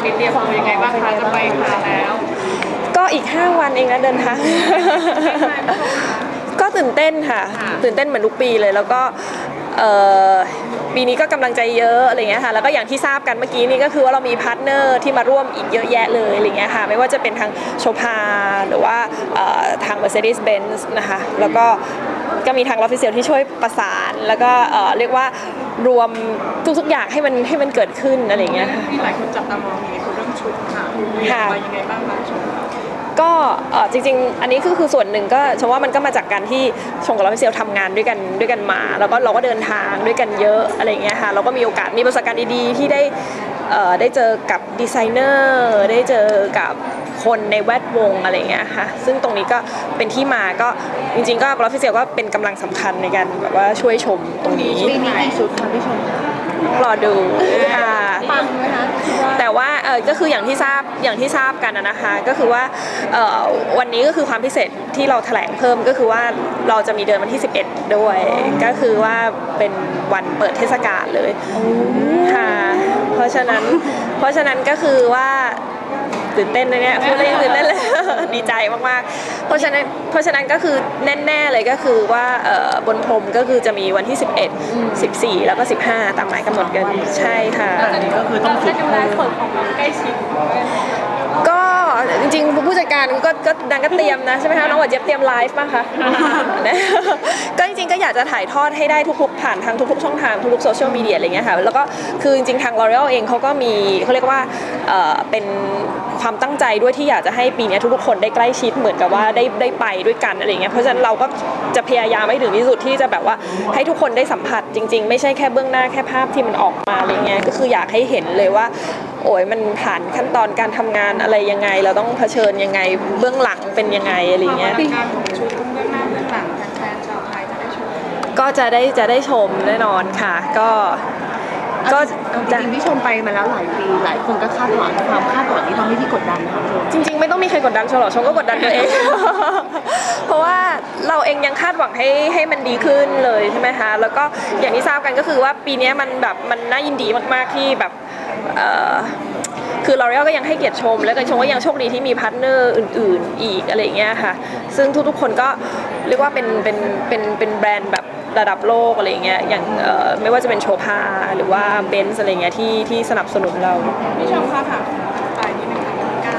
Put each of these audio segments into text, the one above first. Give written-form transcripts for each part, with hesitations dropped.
มีเตรียมตัวยังไงบ้างคะจะไปมาแล้วก็อีก5 วันเองนะเดินทางก็ตื่นเต้นค่ะตื่นเต้นเหมือนทุกปีเลยแล้วก็ปีนี้ก็กำลังใจเยอะอะไรเงี้ยค่ะแล้วก็อย่างที่ทราบกันเมื่อกี้นี่ก็คือว่าเรามีพาร์ทเนอร์ที่มาร่วมอีกเยอะแยะเลยอะไรเงี้ยค่ะไม่ว่าจะเป็นทางโชพาหรือว่าทาง Mercedes-Benz นะคะแล้วก็มีทาง Official ที่ช่วยประสานแล้วก็เรียกว่ารวมทุกๆอย่างให้มันเกิดขึ้นอะไรเงี้ยมีหลายคนจับตามองในเรื่องชุดค่ะไปยังไงบ้างคะชมก็จริงๆอันนี้คือส่วนหนึ่งก็ชมว่ามันก็มาจากการที่ชงกับเราเซียวทำงานด้วยกันมาแล้วก็เราก็เดินทางด้วยกันเยอะอะไรเงี้ยค่ะเราก็มีโอกาสมีประสบการณ์ดีๆที่ได้เจอกับดีไซเนอร์ได้เจอกับคนในแวดวงอะไรเงี้ยค่ะซึ่งตรงนี้ก็เป็นที่มาก็จริงๆก็เราเซียวก็เป็นกำลังสำคัญในการแบบว่าช่วยชมตรงนี้ปีนี้กี่ชุดคะพี่ชมรอดูค่ะปังไหมคะแต่ว่าก็คืออย่างที่ทราบกันนะคะก็คือว่าวันนี้ก็คือความพิเศษที่เราแถลงเพิ่มก็คือว่าเราจะมีเดือนวันที่11ด้วยก็คือว่าเป็นวันเปิดเทศกาลเลยค่ะเพราะฉะนั้นก็คือว่าตื่นเต้นเลยเนี่ยพูดเลยยังตื่นเต้นเลยดีใจมากๆเพราะฉะนั้นก็คือแน่ๆเลยก็คือว่าบนพรมก็คือจะมีวันที่11 14แล้วก็15ตามหมายกำหนดกันใช่ค่ะอันนี้ก็คือต้องฝึกดูแลคนของเราใกล้ชิดก็จริงๆผู้จัดการก็ดังก็เตรียมนะใช่ไหมคะน้องหวานเจี๊ยบเตรียมไลฟ์ป่ะคะก็จริงๆก็อยากจะถ่ายทอดให้ได้ทุกๆผ่านทางทุกๆช่องทางทุกๆโซเชียลมีเดียอะไรเงี้ยค่ะแล้วก็คือจริงๆทาง L'Oreal เองเขาก็มีเขาเรียกว่าเป็นความตั้งใจด้วยที่อยากจะให้ปีนี้ทุกๆคนได้ใกล้ชิดเหมือนกับว่าได้ไปด้วยกันอะไรเงี้ยเพราะฉะนั้นเราก็จะพยายามให้ถึงที่สุดที่จะแบบว่าให้ทุกคนได้สัมผัสจริงๆไม่ใช่แค่เบื้องหน้าแค่ภาพที่มันออกมาอะไรเงี้ยก็คืออยากให้เห็นเลยว่าโอ้ยมันผ่านขั้นตอนการทำงานอะไรยังไงเราต้องเผชิญยังไงเบื้องหลังเป็นยังไงอะไรเงี้ยการของชุดเบื้องหน้าเบื้องหลังแฟนชาวไทยจะได้ชมก็จะได้ชมแน่นอนค่ะก็จริงๆพี่ชมไปมาแล้วหลายปีหลายคนก็คาดหวังความคาดหวังที่ทำให้พี่กดดันนะคะจริงๆไม่ต้องมีใครกดดันชมหรอกชมก็กดดันตัวเอง เพราะว่าเราเองยังคาดหวังให้มันดีขึ้นเลยใช่ไหมคะแล้วก็อย่างที่ทราบกันก็คือว่าปีนี้มันน่ายินดีมากๆที่แบบคือ L'Oreal ก็ยังให้เกียรติชมแล้วก็ชมว่ายังโชคดีที่มีพาร์ทเนอร์อื่นๆอีกอะไรเงี้ยค่ะซึ่งทุกๆคนก็เรียกว่าเป็นแบรนด์แบบระดับโลกอะไรเงี้ยอย่างไม่ว่าจะเป็นโชพาหรือว่าเบนซ์อะไรเงี้ยที่สนับสนุนเราพี่ชมคะถามไปนิดนึงค่ะวันที่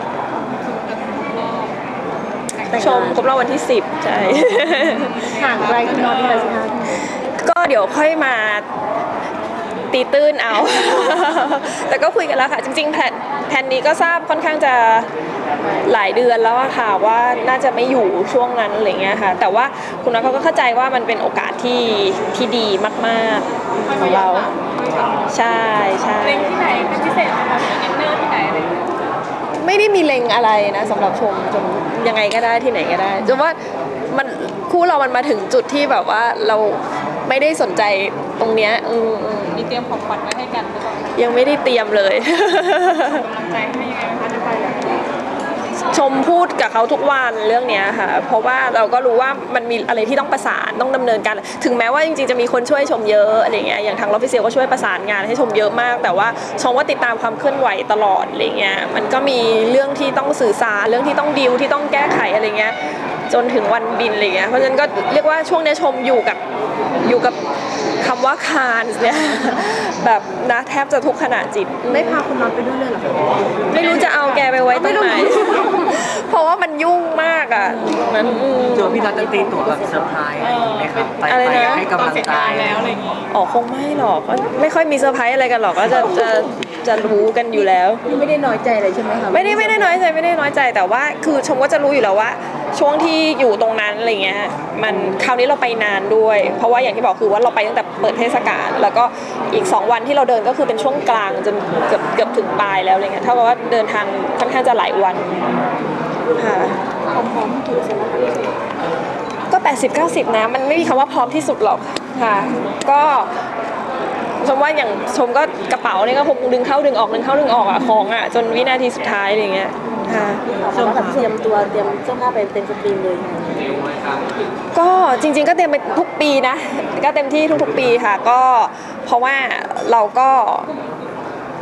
9 ชมครบรอบวันที่10ใช่ห่างไกลกันนอนที่ไหนสิคะก็เดี๋ยวค่อยมาตีตื้นเอา แต่ก็คุยกันแล้วค่ะจริงๆแผนนี้ก็ทราบค่อนข้างจะหลายเดือนแล้วค่ะว่าน่าจะไม่อยู่ช่วงนั้นอะไรเงี้ยค่ะแต่ว่าคุณน้อยเขาก็เข้าใจว่ามันเป็นโอกาสที่ดีมากๆของเราใช่เล็งที่ไหนเป็นพิเศษไหมคะอินเนอร์ที่ไหนอะไรไม่ได้มีเล็งอะไรนะสำหรับชมยังไงก็ได้ที่ไหนก็ได้จนว่ามันคู่เรามันมาถึงจุดที่แบบว่าเราไม่ได้สนใจตรงเนี้ยมีเตรียมของขวัญไว้ให้กันหรือเปล่ายังไม่ได้เตรียมเลยกำลังใจให้ยังไงคะจะไปแบบชมพูดกับเขาทุกวันเรื่องนี้ค่ะเพราะว่าเราก็รู้ว่ามันมีอะไรที่ต้องประสานต้องดำเนินการถึงแม้ว่าจริงๆจะมีคนช่วยชมเยอะอะไรเงี้ยอย่างทาง Official ก็ช่วยประสานงานให้ชมเยอะมากแต่ว่าชมว่าติดตามความเคลื่อนไหวตลอดอะไรเงี้ยมันก็มีเรื่องที่ต้องสื่อสารเรื่องที่ต้องดีลที่ต้องแก้ไขอะไรเงี้ยจนถึงวันบินอะไรเงี้ยเพราะฉะนั้นก็เรียกว่าช่วงนี้ชมอยู่กับคำว่าคานเนี่ยแบบนะแทบจะทุกขณะจิตไม่พาคุณนอนไปด้วยเลยเหรอไม่รู้จะเอาแกไปไว้ตรงไหนเพราะว่ามันยุ่งมากอ่ะนั้นเจอพี่นัทจะตีตั๋วแบบเซอร์ไพรส์ไหมครับไปให้กำลังใจแล้วอะไรอย่างงี้อ๋อคงไม่หรอกไม่ค่อยมีเซอร์ไพรส์อะไรกันหรอกก็จะรู้กันอยู่แล้วไม่ได้น้อยใจเลยใช่ไหมคะไม่ได้น้อยใจแต่ว่าคือชมก็จะรู้อยู่แล้วว่าช่วงที่อยู่ตรงนั้นอะไรเงี้ยมันคราวนี้เราไปนานด้วยเพราะว่าอย่างที่บอกคือว่าเราไปตั้งแต่เปิดเทศกาลแล้วก็อีก2 วันที่เราเดินก็คือเป็นช่วงกลางจนเกือบถึงปลายแล้วอะไรเงี้ยเท่ากับว่าเดินทางค่อนข้างจะหลายวันค่ะพร้อมถูกใช่ไหมก็80-90นะมันไม่มีคำว่าพร้อมที่สุดหรอกค่ะก็ชมว่าอย่างชมก็กระเป๋าเนี่ยก็คงดึงเข้าดึงออกอ่ะของอ่ะจนวินาทีสุดท้ายอะไรเงี้ยค่ะชมแบบเตรียมเสื้อผ้าไปเต็มสตรีมเลยก็จริงๆก็เต็มไปทุกปีนะก็เต็มที่ทุกๆปีค่ะก็เพราะว่าเราก็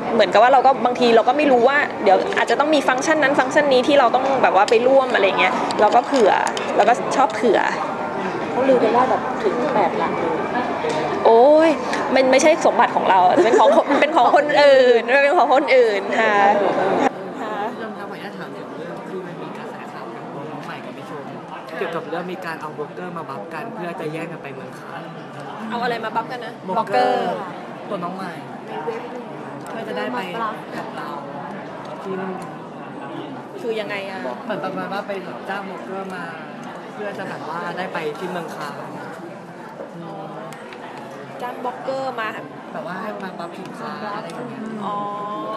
เหมือนกับว่าเราก็บางทีเราก็ไม่รู้ว่าเดี๋ยวอาจจะต้องมีฟังก์ชันนั้นฟังก์ชันนี้ที่เราต้องแบบว่าไปร่วมอะไรเงี้ยเราก็เผื่อเราก็ชอบเผื่อเขาลือกันว่าแบบถึง8 หลักเลยโอ้ยมันไม่ใช่สมบัติของเราเป็นของเป็นของคนอื่นเป็นของคนอื่นค่ะค่ะพี่ชมครับขออนุญาตถามถึงเรื่องที่มันมีกระแสข่าวกับตัวน้องใหม่กับพี่ชมเกี่ยวกับเรื่องมีการเอาโบรกเกอร์มาบัฟกันเพื่อจะแย่งกันไปเมืองคานเอาอะไรมาบัฟกันนะโบรกเกอร์ตัวน้องใหม่เพื่อจะได้ไปกับเราที่นู่นคือยังไงอะเหมือนประมาณว่าไปจ้างโบรกเกอร์มา เพื่อจะแบบว่าได้ไปที่เมืองคานจ้างบล็อกเกอร์มาแบบว่าให้มาบัฟสินค้าอะไรอย่างเงี้ยอ๋อ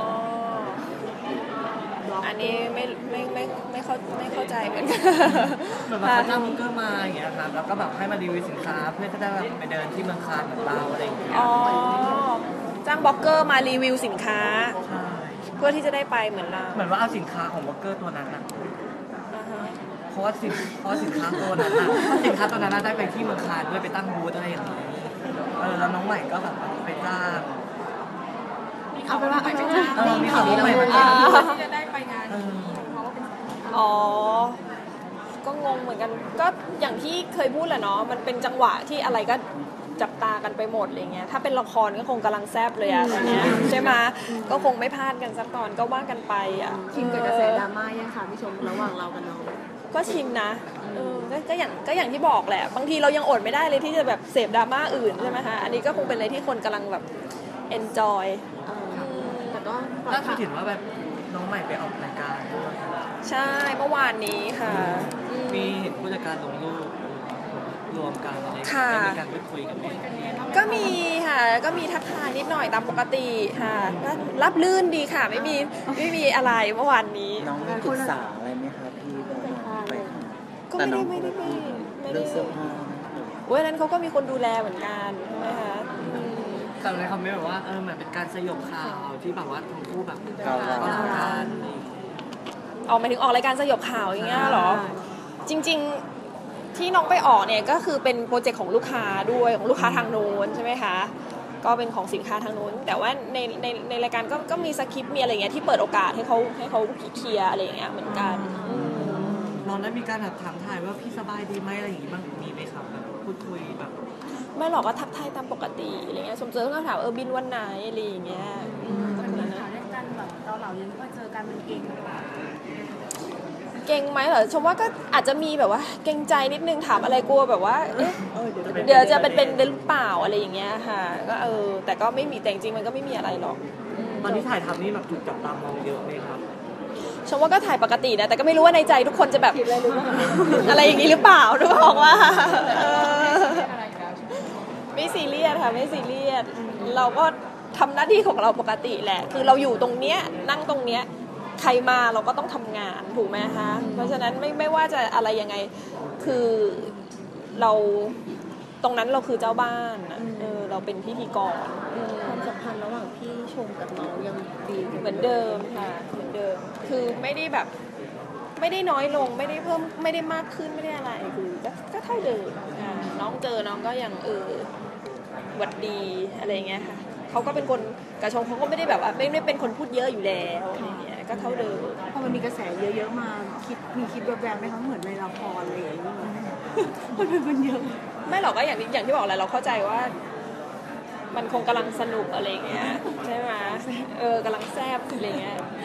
อันนี้ไม่เข้าใจเหมือนกันเหมือนว่าเขาจ้างโบรกเกอร์มาอย่างเงี้ยครับแล้วก็แบบให้มารีวิวสินค้า เพื่อจะได้แบบไปเดินที่เมืองคานเหมือนเราอะไรอย่างเงี้ยอ๋อจ้างบล็อกเกอร์มารีวิวสินค้าใช่เพื่อที่จะได้ไปเหมือนเราเหมือนว่าเอาสินค้าของโบรกเกอร์ตัวนั้นนะอ่าฮะเพราะว่าสินค้าตัวนั้นน่ะสินค้าตัวนั้นน่ะได้ไปที่เมืองคานด้วยไปตั้งบูธอะไรอย่างเงี้ยแล้วน้องใหม่ก็แบบไปจ้างเอาไปว่ามีข่าวน้องใหม่มาอ่าที่จะได้ไปงานอ๋อ ก็งงเหมือนกัน ก็อย่างที่เคยพูดแหละเนาะ มันเป็นจังหวะที่อะไรก็จับตากันไปหมดอะไรเงี้ย ถ้าเป็นละครก็คงกำลังแซบเลยอะตอนเนี้ยใช่ไหมก็คงไม่พลาดกันสักตอนก็ว่ากันไปอะชินกับกระแสดราม่ายังค่ะพี่ชมระหว่างเรากับน้องก็ชินนะก็อย่างที่บอกแหละ บางทีเรายังอดไม่ได้เลยที่จะแบบเสพดราม่าอื่นใช่ไหมคะ อันนี้ก็คงเป็นอะไรที่คนกำลังแบบ enjoy แต่ก็ล่าสุดเห็นว่าแบบน้องใหม่ไปออกรายการด้วยใช่เมื่อวานนี้ค่ะอืมมีเห็นผู้จัดการลงรูปรวมกันอะไรค่ะมีการพูดคุยกันไหมก็มีค่ะ ก็มีทักทายนิดหน่อยตามปกติค่ะก็รับลื่นดีค่ะ ไม่มีอะไรเมื่อวานนี้น้องมีปรึกษาอะไรไหมครับพี่ไปก็แต่ไม่น้ได้องไม่เรื่ได้องเสื้อผ้าเว้ยนั้นเขาก็มีคนดูแลเหมือนกันใช่ไหมคะอืมแต่ในคอมเมนต์แบบว่าเหมือนเป็นการสยบข่าวที่แบบว่าทั้งคู่แบบเกาเหลาก็รักกันออกหมายถึงออกรายการสยบข่าวอย่างเงี้ยเหรอ จริงๆที่น้องไปออกเนี่ยก็คือเป็นโปรเจกต์ของลูกค้าด้วยของลูกค้าทางโน้นใช่ไหมคะก็เป็นของสินค้าทางโน้นแต่ว่าในรายการก็มีสคริปต์มีอะไรเงี้ยที่เปิดโอกาสให้เขาเคลียร์อะไรอย่างเงี้ยเหมือนกันอืมน้องได้มีการแบบถามถ่ายว่าพี่สบายดีไหมอะไรอย่างงี้บ้างมีไหมครับแบบพูดคุยแบบไม่หรอกก็ทักทายตามปกติอะไรเงี้ยสมเจอก็ถามบินวันไหนอะไรอย่างเงี้ยมันมีข่าวเรื่องกันแบบเกาเหลายังมาเจอกันมันเก่งเก่งไหมเหรอชมว่าก็อาจจะมีแบบว่าเก่งใจนิดนึงถามอะไรกลัวแบบว่าเอ๊ะเดี๋ยวจะเป็นหรือเปล่าอะไรอย่างเงี้ยค่ะก็แต่ก็ไม่มีแต่จริงๆมันก็ไม่มีอะไรหรอกตอนที่ถ่ายทำนี่แบบถูกจับตามองเยอะไหมครับชมว่าก็ถ่ายปกตินะแต่ก็ไม่รู้ว่าในใจทุกคนจะแบบอะไรอย่างนี้หรือเปล่านึกออกว่าไม่ซีเรียสค่ะไม่ซีเรียสเราก็ทำหน้าที่ของเราปกติแหละคือเราอยู่ตรงเนี้ยนั่งตรงเนี้ยใครมาเราก็ต้องทำงานถูกไหมคะเพราะฉะนั้นไม่ว่าจะอะไรยังไงคือเราตรงนั้นเราคือเจ้าบ้านเราเป็นพิธีกรความสัมพันธ์ระหว่างพี่ชมกับน้องยังดีเหมือนเดิมค่ะเหมือนเดิมคือไม่ได้แบบไม่ได้น้อยลงไม่ได้เพิ่มไม่ได้มากขึ้นไม่ได้อะไรคือก็เท่าเดิมน้องเจอน้องก็ยังหวัดดีอะไรเงี้ยค่ะเขาก็เป็นคนกระชงเขาก็ไม่ได้แบบว่าไม่ได้เป็นคนพูดเยอะอยู่แล้วอะไรเงี้ยก็เท่าเดิมพอมันมีกระแสเยอะๆมาคิดแบบไหมคะเหมือนในละครอะไรอย่างเงี้ยมันเยอะไม่หรอกก็อย่างที่บอกแหละเราเข้าใจว่า มันคงกำลังสนุกอะไรเงี้ยใช่ไหมกำลังแซ่บอะไรเงี้ย